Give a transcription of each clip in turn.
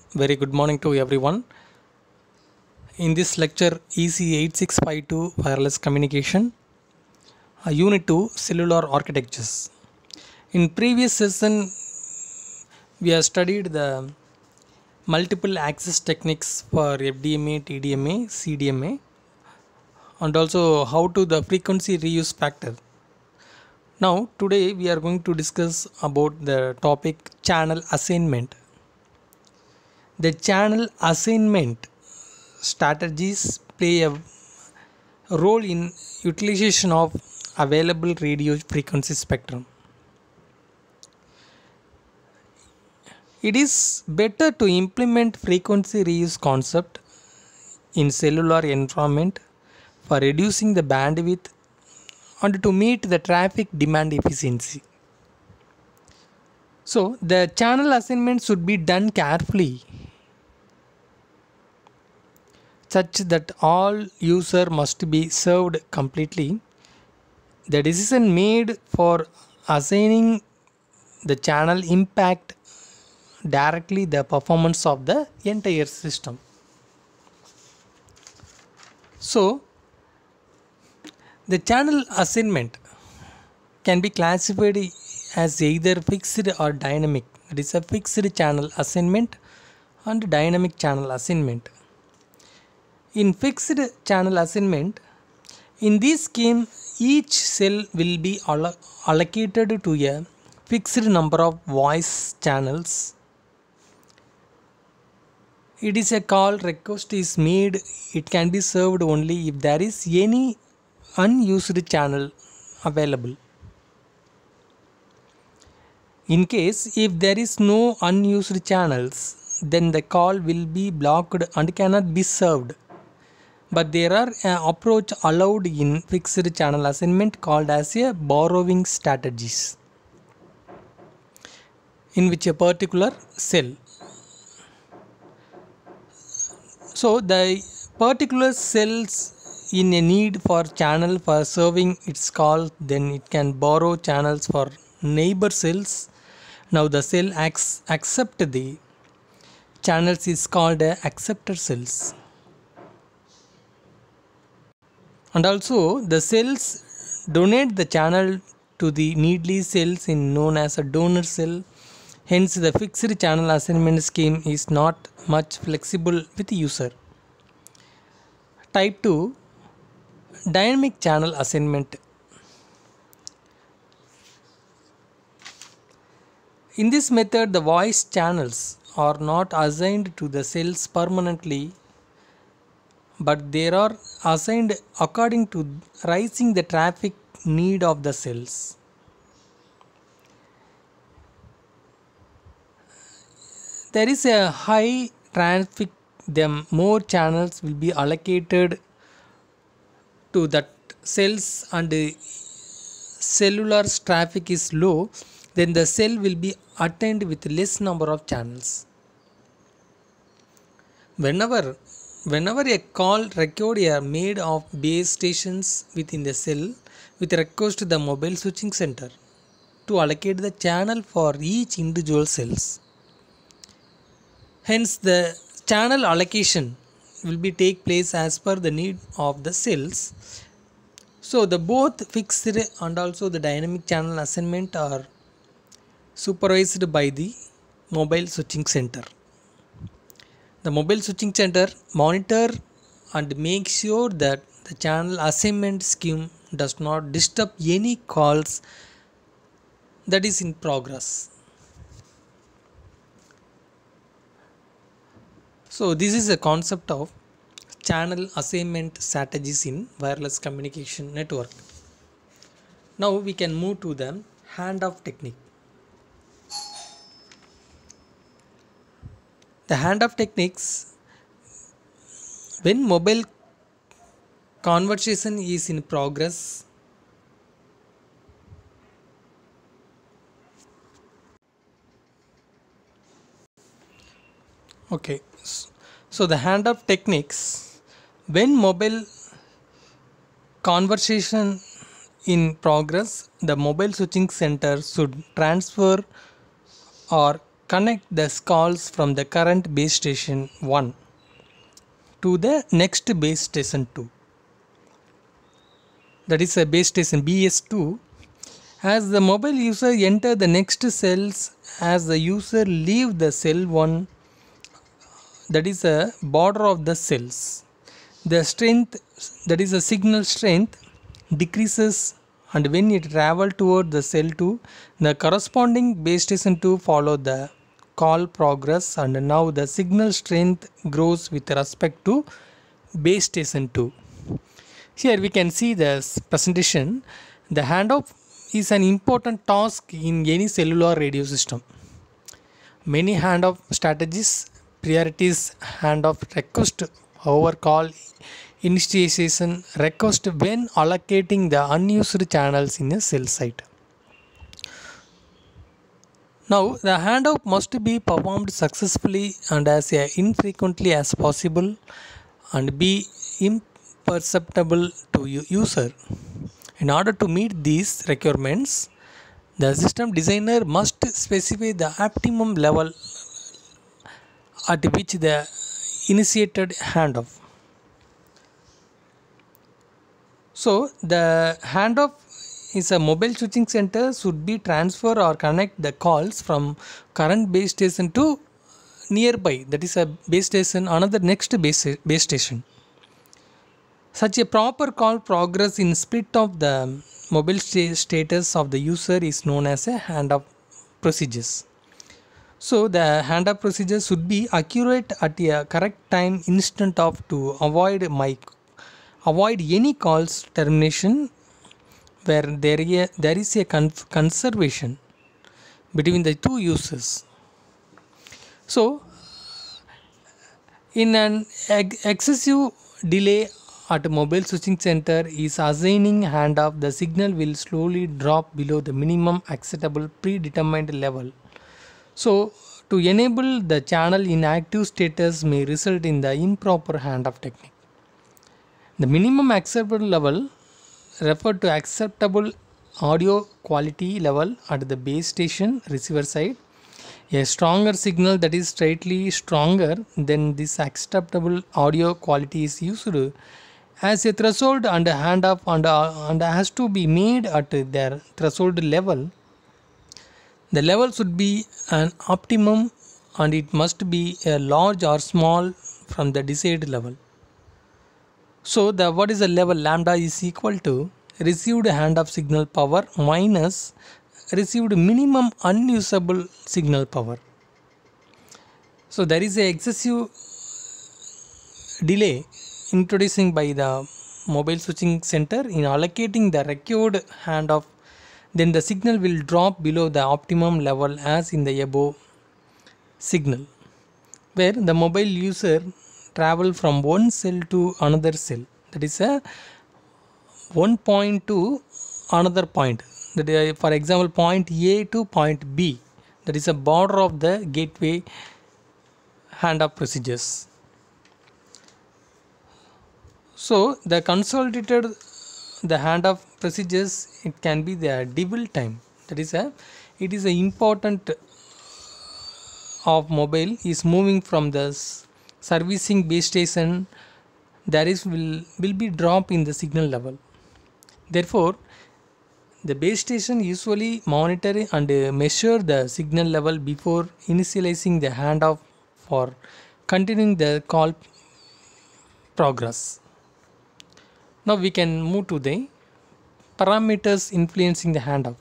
Very good morning to everyone. In this lecture EC8652 Wireless Communication, Unit 2 Cellular Architectures. In previous session, we have studied the multiple access techniques for FDMA, TDMA, CDMA, and also how to the frequency reuse factor. Now today we are going to discuss about the topic channel assignment. The channel assignment strategies play a role in utilization of available radio frequency spectrum. It is better to implement frequency reuse concept in cellular environment for reducing the bandwidth and to meet the traffic demand efficiency. So the channel assignment should be done carefully such that all user must be served completely. The decision made for assigning the channel impact directly the performance of the entire system. So the channel assignment can be classified as either fixed or dynamic. It is a fixed channel assignment and dynamic channel assignment. In fixed channel assignment, in this scheme each cell will be allocated to a fixed number of voice channels. It is a call request is made, it can be served only if there is any unused channel available. In case if there is no unused channels, then the call will be blocked and cannot be served. But there are an approach allowed in fixed channel assignment called as a borrowing strategies, in which a particular cell. So the particular cells in a need for channel for serving its call, then it can borrow channels for neighbor cells. Now the cell accept the channels is called acceptor cells. And also the cells donate the channel to the needly cells in known as a donor cell. Hence the fixed channel assignment scheme is not much flexible with user. Type 2 dynamic channel assignment. In this method the voice channels are not assigned to the cells permanently, but they are assigned according to rising the traffic need of the cells. There is a high traffic, then more channels will be allocated to that cells, and cellular traffic is low, then the cell will be attained with less number of channels. Whenever a call record are made of base stations within the cell with request to the mobile switching center to allocate the channel for each individual cells. Hence the channel allocation will be take place as per the need of the cells. So the both fixed and also the dynamic channel assignment are supervised by the mobile switching center. The mobile switching center monitor and make sure that the channel assignment scheme does not disturb any calls that is in progress. So this is a concept of channel assignment strategies in wireless communication network. Now we can move to the handoff technique. The handoff techniques, when mobile conversation is in progress, okay, so the handoff techniques, when mobile conversation in progress, the mobile switching center should transfer or connect the calls from the current base station 1 to the next base station 2. That is a base station BS2. As the mobile user enter the next cells, as the user leave the cell 1, that is a border of the cells, the strength, that is a signal strength, decreases, and when it travel toward the cell 2, the corresponding base station 2 follow the call progress, and now the signal strength grows with respect to base station 2. Here we can see this presentation. The handoff is an important task in any cellular radio system. Many handoff strategies priorities handoff request over call initiation request when allocating the unused channels in a cell site. Now the handoff must be performed successfully and as infrequently as possible and be imperceptible to user. In order to meet these requirements, the system designer must specify the optimum level at which the initiated handoff. So the handoff is a mobile switching center should be transfer or connect the calls from current base station to nearby, that is a base station, another next base station. Such a proper call progress in split of the mobile status of the user is known as a handoff procedures. So the handoff procedure should be accurate at a correct time instant of to avoid any calls termination where there is a conservation between the two users. So in an excessive delay at mobile switching center is assigning handoff, the signal will slowly drop below the minimum acceptable predetermined level. So to enable the channel in active status may result in the improper handoff technique. The minimum acceptable level refer to acceptable audio quality level at the base station receiver side. A stronger signal, that is slightly stronger than this acceptable audio quality, is used as a threshold and a handoff and has to be made at their threshold level. The level should be an optimum and it must be a large or small from the desired level. So what is the level? Lambda is equal to received handoff signal power minus received minimum unusable signal power. So there is a excessive delay introducing by the mobile switching center in allocating the required handoff, then the signal will drop below the optimum level as in the above signal, where the mobile user travel from one cell to another cell, that is a one point to another point, that is, for example, point A to point B, that is a border of the gateway handoff procedures. So the consolidated the handoff procedures, it can be the double time, that is it is a important of mobile is moving from the servicing base station, there is will be drop in the signal level. Therefore the base station usually monitor and measure the signal level before initializing the handoff for continuing the call progress. Now we can move to the parameters influencing the handoff.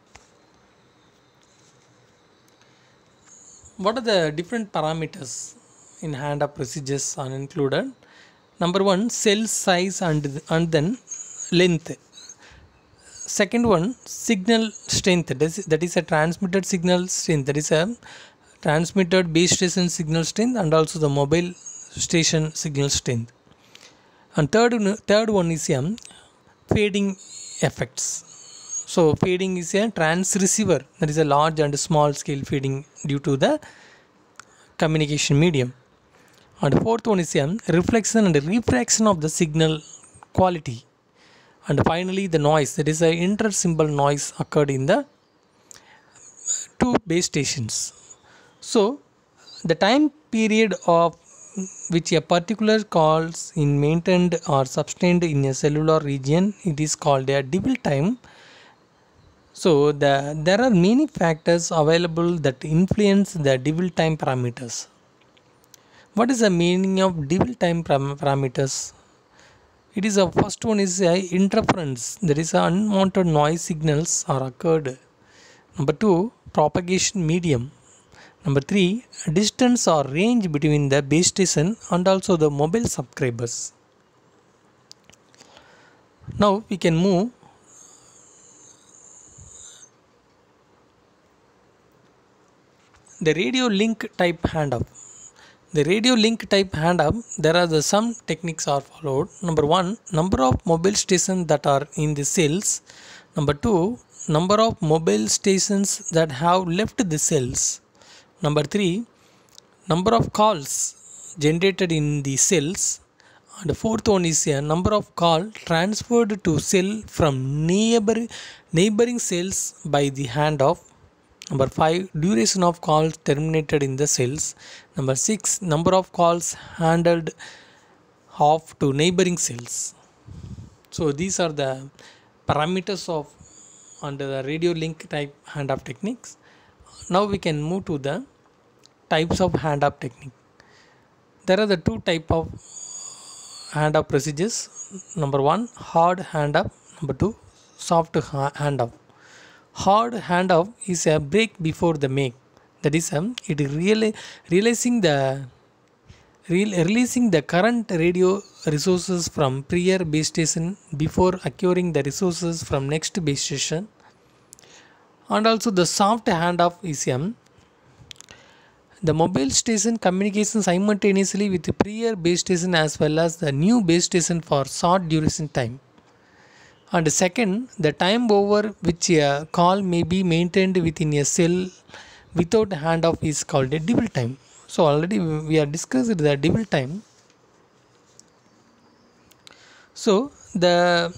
What are the different parameters in handoff procedures are included? Number one, cell size and then length. Second one, signal strength, that is a transmitted signal strength, that is a transmitted base station signal strength and also the mobile station signal strength. And third one is fading effects. So fading is a transceiver, that is a large and small scale fading due to the communication medium. And fourth one is reflection and refraction of the signal quality. And finally the noise, that is a inter-symbol noise occurred in the two base stations. So the time period of which a particular call is maintained or sustained in a cellular region, it is called a dwell time. So there are many factors available that influence the dwell time parameters. What is the meaning of dwell time parameters? It is a first one is a interference. There is unwanted noise signals are occurred. Number 2, propagation medium. Number 3, distance or range between the base station and also the mobile subscribers. Now we can move the radio link type handoff. The radio link type handoff, there are some techniques are followed. Number 1, number of mobile stations that are in the cells. Number 2, number of mobile stations that have left the cells. Number 3, number of calls generated in the cells. And the fourth one is a number of call transferred to cell from neighboring cells by the handoff. Number 5, duration of calls terminated in the cells. Number 6, number of calls handled off to neighboring cells. So these are the parameters of under the radio link type handoff techniques. Now we can move to the types of handoff technique. There are the two type of handoff procedures. Number 1, hard handoff. Number 2, soft handoff. Hard handoff is a break before the make. That is, it really releasing the current radio resources from prior base station before acquiring the resources from next base station. And also the soft handoff is the mobile station communication simultaneously with the prior base station as well as the new base station for short duration time. And second, the time over which a call may be maintained within a cell without handoff is called a dwell time. So already we have discussed the dwell time. So the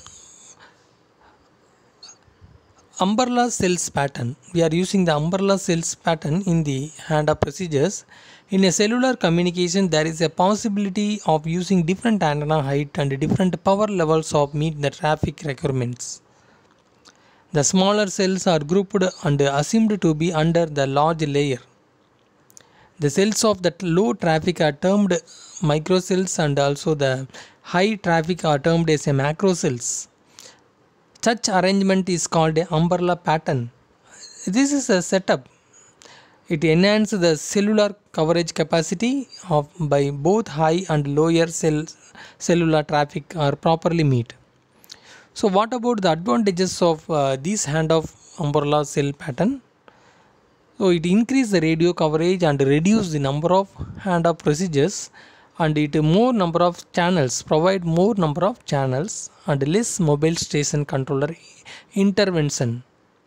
umbrella cells pattern, we are using the umbrella cells pattern in the handoff procedures. In a cellular communication, there is a possibility of using different antenna height and different power levels of meet the traffic requirements. The smaller cells are grouped and assumed to be under the large layer. The cells of that low traffic are termed microcells and also the high traffic are termed as a macrocells. Such arrangement is called a umbrella pattern. This is a setup. It enhances the cellular coverage capacity of by both high and lower cellular traffic are properly met. So what about the advantages of this handoff umbrella cell pattern? So it increases the radio coverage and reduce the number of handoff procedures, and it more number of channels, provide more number of channels and less mobile station controller intervention.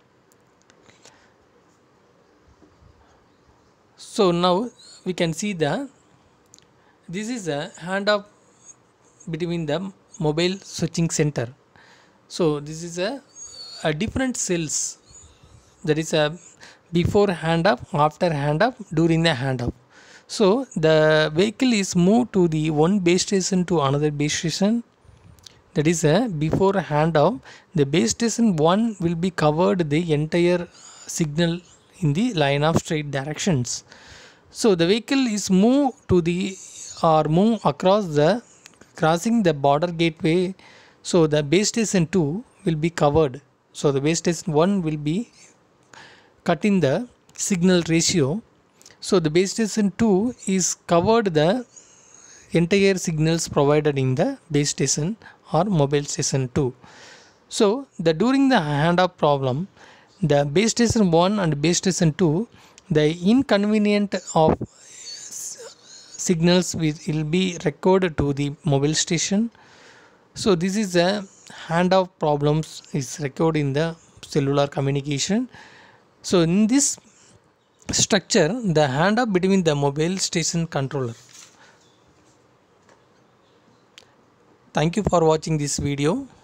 So now we can see this is a handoff between the mobile switching center. So this is a different cells, that is a before handoff, after handoff, during the handoff. So the vehicle is moved to the one base station to another base station. That is a before handoff, the base station 1 will be covered the entire signal in the line of straight directions. So the vehicle is moved to the or move across the crossing the border gateway. So the base station 2 will be covered. So the base station 1 will be cut in the signal ratio. So the base station 2 is covered the entire signals provided in the base station or mobile station 2. So during the handoff problem, the base station 1 and base station 2, the inconvenient of signals will be recorded to the mobile station. So this is a handoff problems is recorded in the cellular communication. So in this structure, the handoff between the mobile station controller. Thank you for watching this video.